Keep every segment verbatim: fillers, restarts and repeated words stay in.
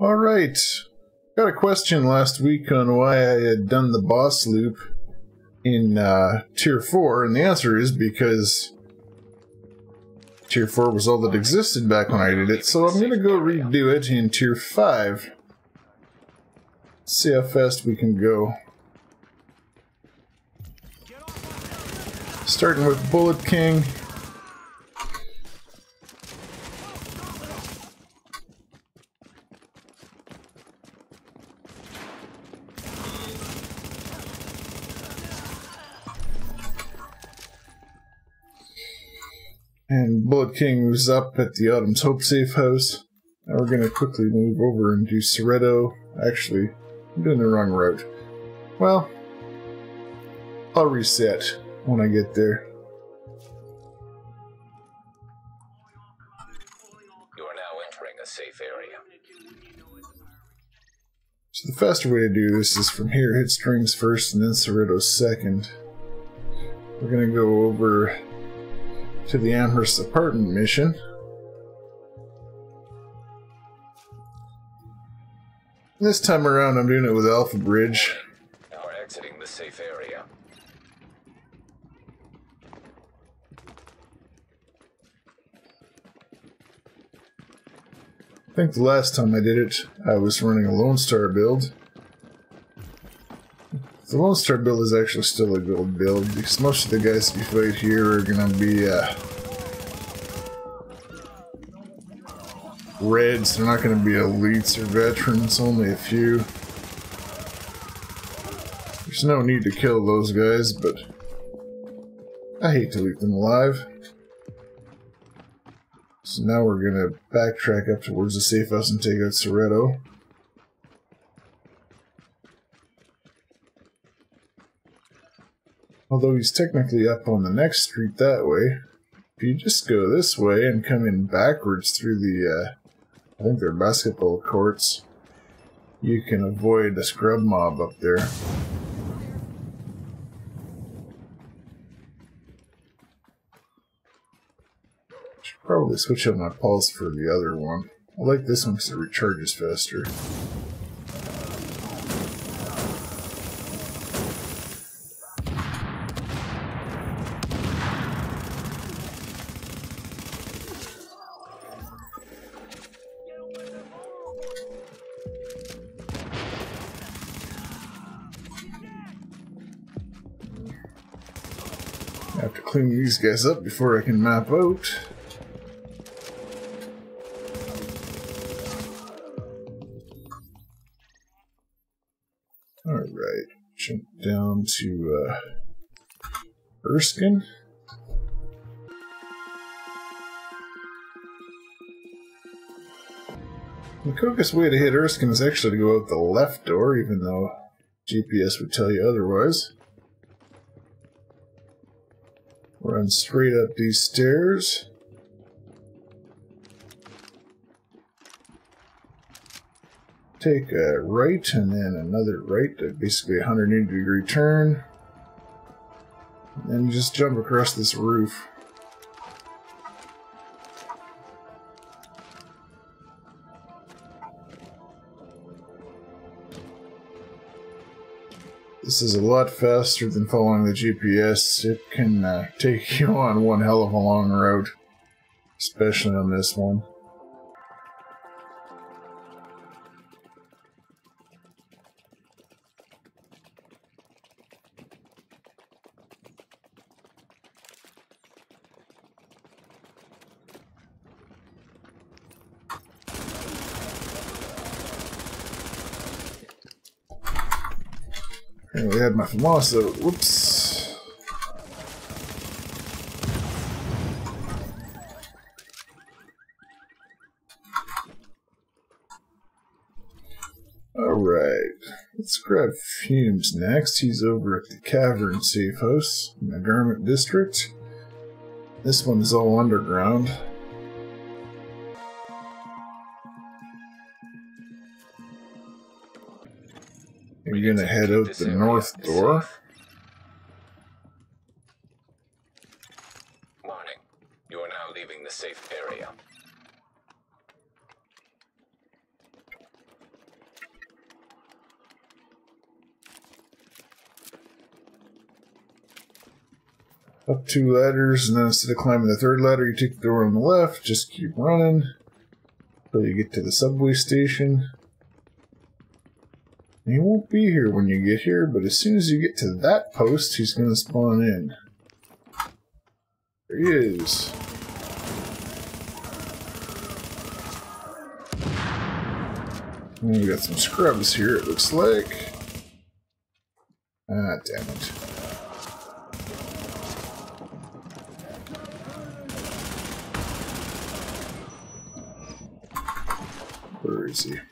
Alright, got a question last week on why I had done the boss loop in uh, Tier four, and the answer is because Tier four was all that existed back when I did it, so I'm going to go redo it in Tier five. See how fast we can go. Starting with Bullet King. And Bullet King was up at the Autumn's Hope safe house. Now we're going to quickly move over and do Soreto. Actually, I'm doing the wrong route. Well, I'll reset when I get there. You are now entering a safe area. So the faster way to do this is from here, hit strings first and then Soreto second. We're going to go over to the Amherst apartment mission. This time around I'm doing it with AlphaBridge. Now we're exiting the safe area. I think the last time I did it, I was running a Lone Star build. The Lone Star build is actually still a good build, because most of the guys you fight here are going to be uh, reds. They're not going to be elites or veterans, only a few. There's no need to kill those guys, but I hate to leave them alive. So now we're going to backtrack up towards the safe house and take out Soreto. Although he's technically up on the next street that way. If you just go this way and come in backwards through the, uh, I think they're basketball courts, you can avoid the scrub mob up there. Should probably switch up my pulse for the other one. I like this one because it recharges faster. I have to clean these guys up before I can map out. Alright, jump down to uh, Erskine. The quickest way to hit Erskine is actually to go out the left door, even though G P S would tell you otherwise. Run straight up these stairs. Take a right and then another right, basically a one hundred eighty degree turn. And then just jump across this roof. This is a lot faster than following the G P S. It can uh, take you on one hell of a long route, especially on this one. We had my Famoso. Whoops. Alright. Let's grab Fumes next. He's over at the Cavern safe house in the Garment District. This one is all underground. We're gonna head out the north door. Warning. You are now leaving the safe area. Up two ladders, and then instead of climbing the third ladder, you take the door on the left, just keep running until you get to the subway station. And he won't be here when you get here, but as soon as you get to that post, he's going to spawn in. There he is. And we got some scrubs here, it looks like. Ah, damn it. Where is he?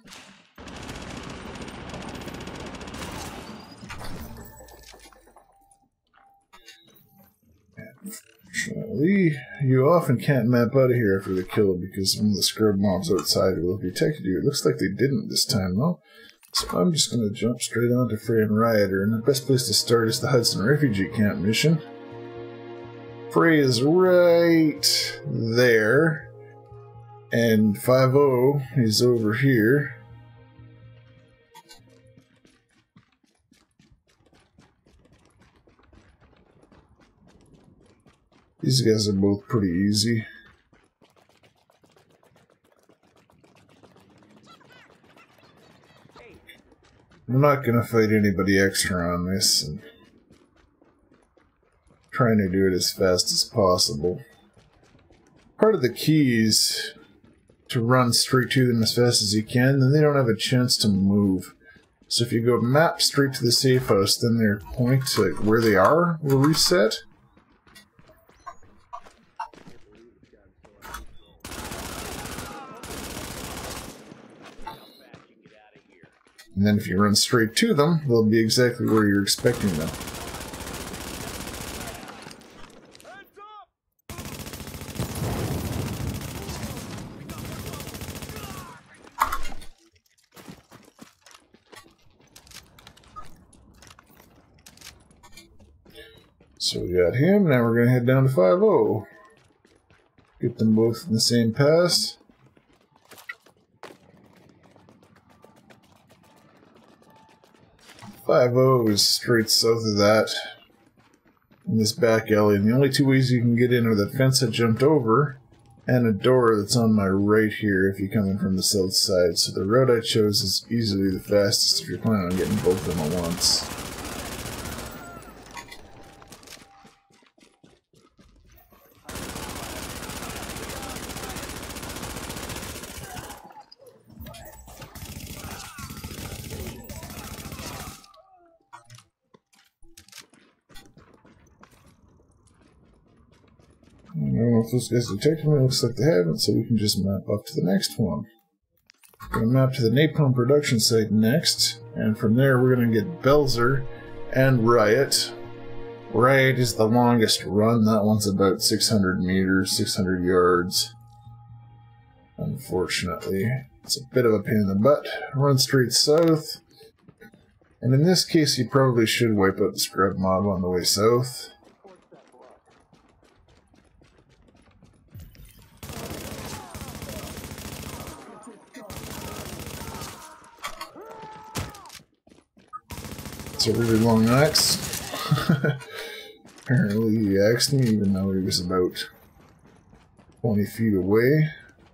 Unfortunately, you often can't map out of here after the kill because one of the scrub mobs outside will have detected you. It looks like they didn't this time, though. So I'm just going to jump straight onto Frey and Rioter, and the best place to start is the Hudson Refugee Camp mission. Frey is right there. And five oh is over here. These guys are both pretty easy. I'm not going to fight anybody extra on this. And trying to do it as fast as possible. Part of the key is to run straight to them as fast as you can, then they don't have a chance to move. So if you go map straight to the safe house, then their point to where they are will reset. And then if you run straight to them, they'll be exactly where you're expecting them. So we got him, now we're going to head down to five oh. Get them both in the same pass. five oh is straight south of that, in this back alley, and the only two ways you can get in are the fence I jumped over, and a door that's on my right here if you're coming from the south side. So the route I chose is easily the fastest if you're planning on getting both of them at once. I don't know if those guys detected me. It looks like they haven't, so we can just map up to the next one. We're going to map to the Napalm production site next, and from there we're going to get Belzer and Riot. Riot is the longest run. That one's about six hundred meters, six hundred yards. Unfortunately, it's a bit of a pain in the butt. Run straight south. And in this case, you probably should wipe out the scrub mob on the way south. It's a really long axe. Apparently he axed me even though he was about twenty feet away.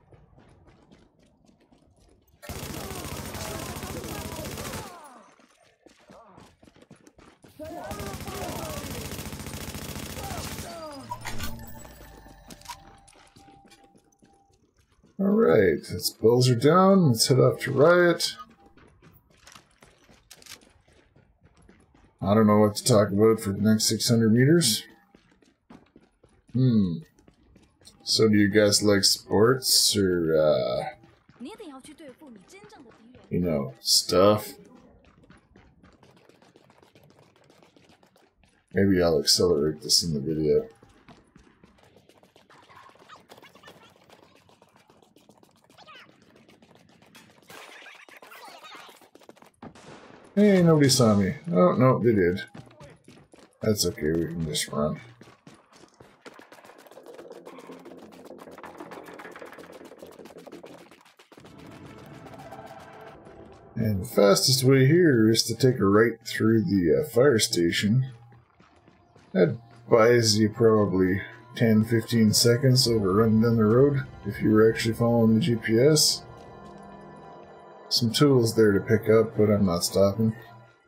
Alright, that's Belzer down. Let's head off to Riot. I don't know what to talk about for the next six hundred meters. Hmm. So do you guys like sports or, uh, you know, stuff? Maybe I'll accelerate this in the video. Hey, nobody saw me. Oh, no, they did. That's okay, we can just run. And the fastest way here is to take a right through the uh, fire station. I'd buys you probably ten to fifteen seconds over running down the road if you were actually following the G P S. Some tools there to pick up, but I'm not stopping.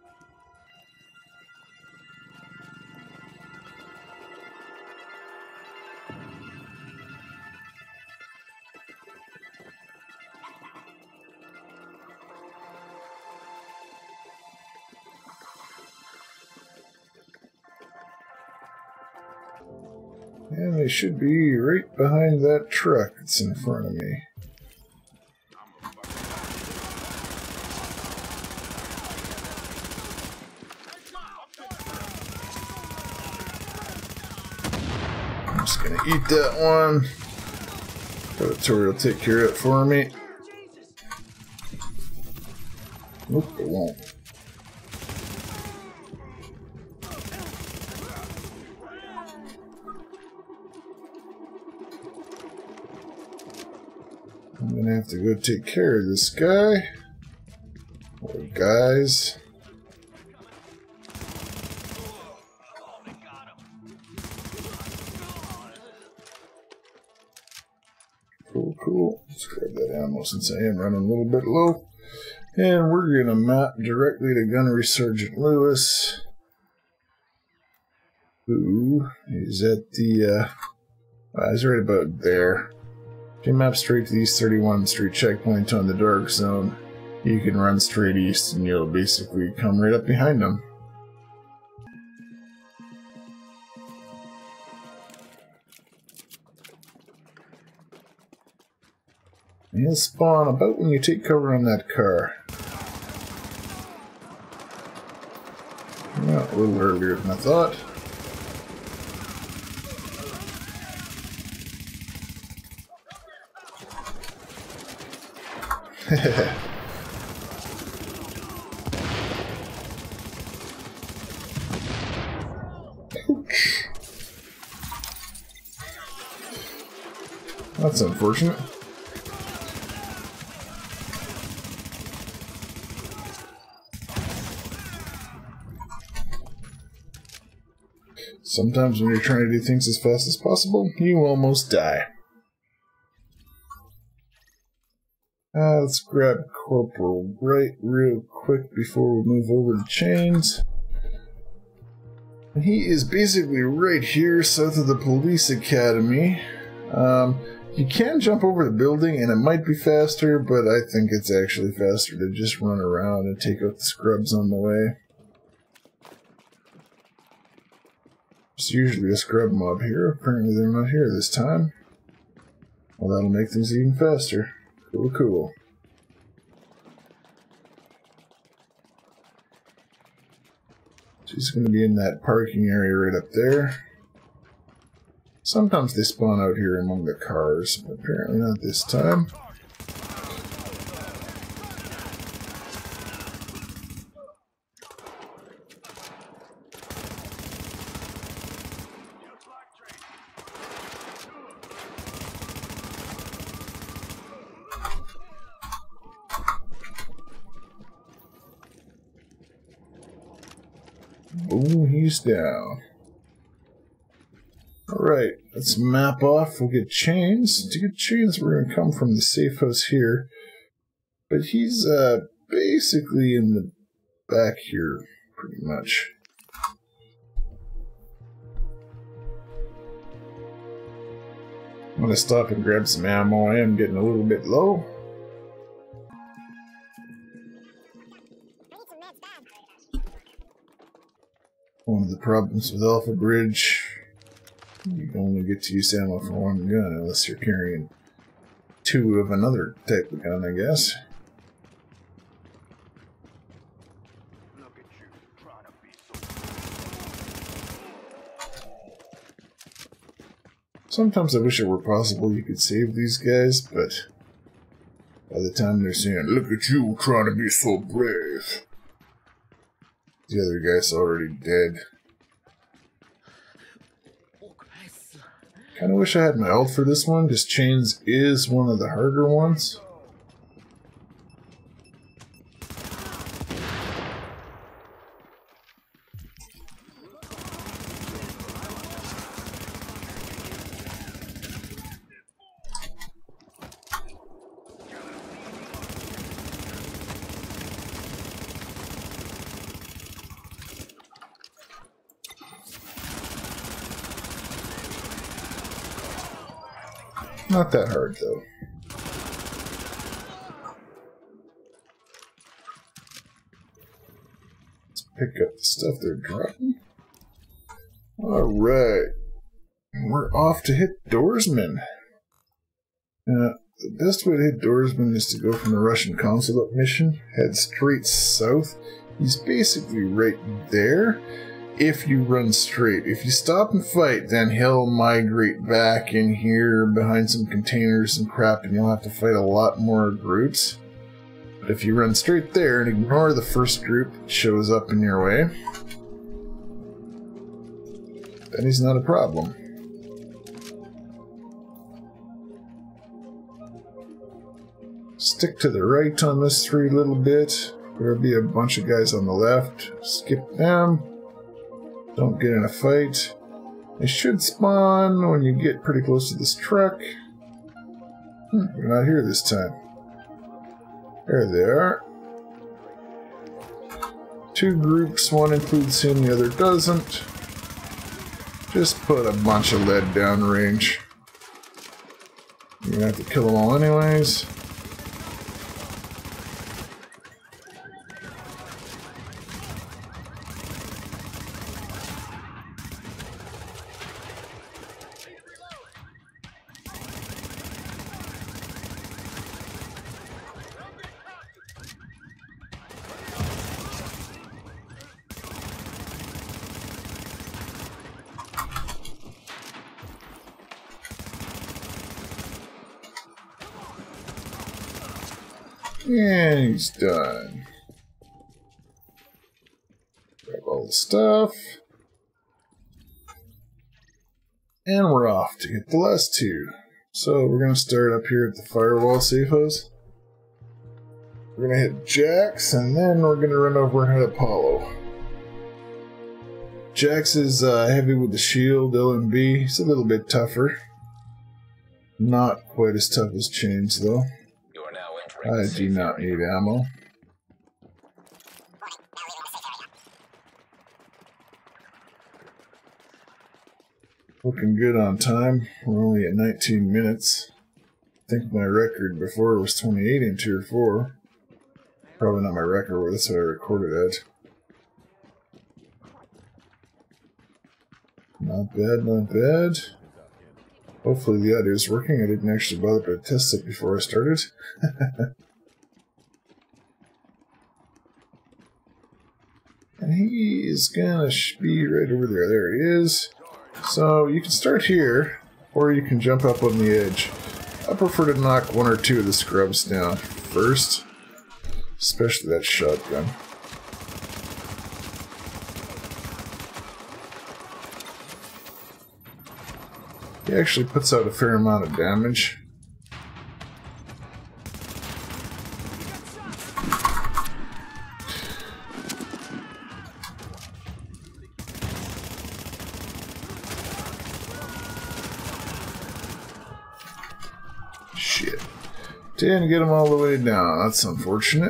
And they should be right behind that truck that's in front of me. I'm just gonna eat that one. Tori will take care of it for me. Nope, it won't. I'm gonna have to go take care of this guy. Or guys. Cool, cool. Let's grab that ammo since I am running a little bit low. And we're gonna map directly to Gunnery Sergeant Lewis, who is at the, uh, uh, he's right about there. If you map straight to the East thirty-one Street checkpoint on the Dark Zone, you can run straight east and you'll basically come right up behind him. And he'll spawn about when you take cover on that car. Well, a little earlier than I thought. Ouch. That's unfortunate. Sometimes when you're trying to do things as fast as possible, you almost die. Uh, let's grab Corporal Wright real quick before we move over to Chains. He is basically right here south of the police academy. Um, you can jump over the building and it might be faster, but I think it's actually faster to just run around and take out the scrubs on the way. There's usually a scrub mob here. Apparently they're not here this time. Well, that'll make things even faster. Cool, cool. She's going to be in that parking area right up there. Sometimes they spawn out here among the cars, but apparently not this time. Oh, he's down. Alright, let's map off. We'll get Chains. To get Chains, we're going to come from the safe house here. But he's uh, basically in the back here, pretty much. I'm going to stop and grab some ammo. I am getting a little bit low. One of the problems with AlphaBridge, you can only get to use ammo for one gun unless you're carrying two of another type of gun, I guess. Sometimes I wish it were possible you could save these guys, but by the time they're saying, "Look at you trying to be so brave," the other guy's already dead. Kinda wish I had my ult for this one, because Chains is one of the harder ones. Not that hard, though. Let's pick up the stuff they're dropping. Alright. We're off to hit Doorsman. Uh, the best way to hit Doorsman is to go from the Russian consulate mission, head straight south. He's basically right there if you run straight. If you stop and fight, then he'll migrate back in here behind some containers and crap, and you'll have to fight a lot more groups. But if you run straight there and ignore the first group that shows up in your way, then he's not a problem. Stick to the right on this three little bit. There'll be a bunch of guys on the left. Skip them. Don't get in a fight. They should spawn when you get pretty close to this truck. Hmm, they're not here this time. There they are. Two groups, one includes him, the other doesn't. Just put a bunch of lead downrange. You're gonna have to kill them all anyways. And he's done. Grab all the stuff. And we're off to get the last two. So we're going to start up here at the firewall safe house. We're going to hit Jax, and then we're going to run over and hit Apollo. Jax is uh, heavy with the shield, L M B. He's a little bit tougher. Not quite as tough as Chains, though. I do not need ammo. Looking good on time. We're only at nineteen minutes. I think my record before was twenty-eight in Tier four. Probably not my record, but that's what I recorded at. Not bad, not bad. Hopefully the audio is working. I didn't actually bother to test it before I started. And he is gonna be right over there. There he is. So you can start here, or you can jump up on the edge. I prefer to knock one or two of the scrubs down first, especially that shotgun. He actually puts out a fair amount of damage. Shit. Didn't get him all the way down. That's unfortunate.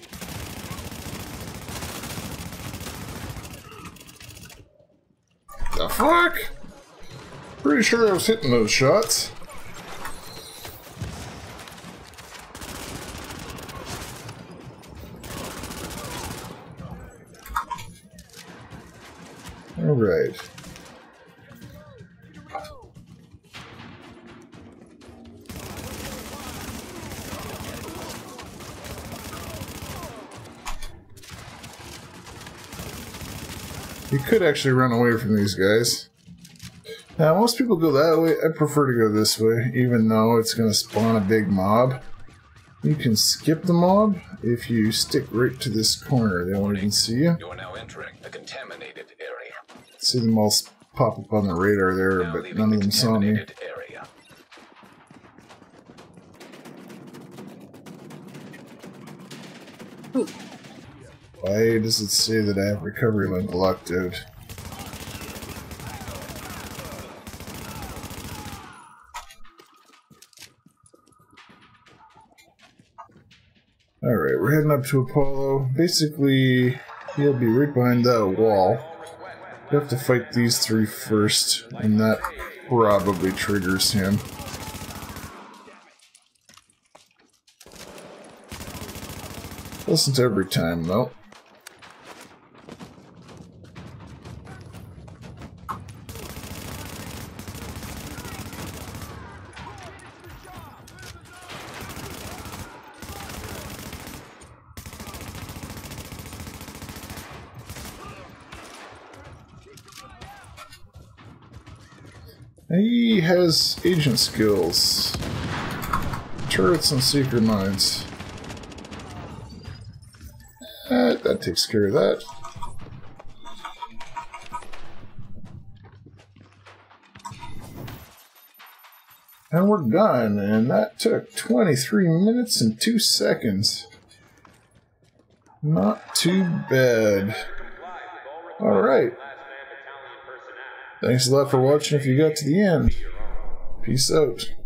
The fuck? Pretty sure I was hitting those shots. All right. You could actually run away from these guys. Now, most people go that way. I prefer to go this way, even though it's going to spawn a big mob. You can skip the mob if you stick right to this corner. They won't even see you. You are now entering the contaminated area. See them all pop up on the radar there, Now but none of them the saw me. area. Why does it say that I have recovery link locked out? Alright, we're heading up to Apollo. Basically, he'll be right behind that wall. You have to fight these three first, and that probably triggers him. Wasn't every time, though. He has agent skills. Turrets and secret mines. Uh, that takes care of that. And we're done, and that took twenty-three minutes and two seconds. Not too bad. Alright. Thanks a lot for watching if you got to the end. Peace out.